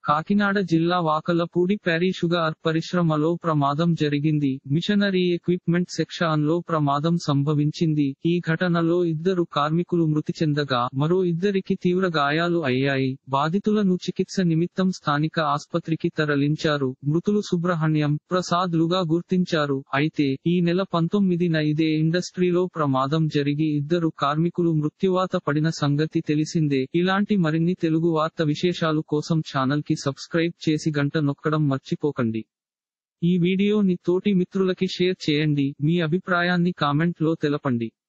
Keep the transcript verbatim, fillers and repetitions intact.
కాకినాడ జిల్లా వాకలపూడి ప్యారీ షుగర్ పరిశ్రమలో ప్రమాదం జరిగింది. మిషనరీ ఎక్విప్మెంట్ సెక్షన్ లో ప్రమాదం సంభవించింది. ఈ ఘటనలో ఇద్దరు కార్మికులు మృతి చెందగా మరో ఇద్దరికి తీవ్ర గాయాలు అయ్యాయి. బాధితులను చికిత్స నిమిత్తం స్థానిక ఆస్పత్రికి తరలించారు. మృతులు సుబ్రహ్మణ్యం, ప్రసాద్ లుగా గుర్తించారు. అయితే ఈ నెల పంతొమ్మిదిన ఇదే ఇండస్ట్రీలో ప్రమాదం జరిగి ఇద్దరు కార్మికులు మృత్యువాత పడిన సంగతి తెలిసిందే. ఇలాంటి మరిన్ని తెలుగు వార్త విశేషాలు కోసం ఛానల్ కి సబ్స్క్రైబ్ చేసి గంట నొక్కడం మర్చిపోకండి. ఈ వీడియోని తోటి మిత్రులకి షేర్ చేయండి. మీ అభిప్రాయాన్ని కామెంట్ లో తెలపండి.